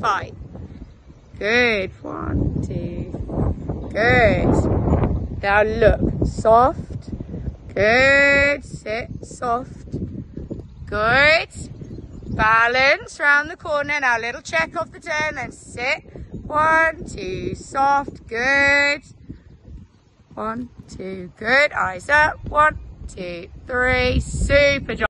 5. Good. 1, 2. Good. Now look, soft. Good. Sit, soft. Good. Balance round the corner. Now a little check off the turn, then sit. 1, 2, soft. Good. 1, 2. Good. Eyes up. 1, 2, 3. Super job.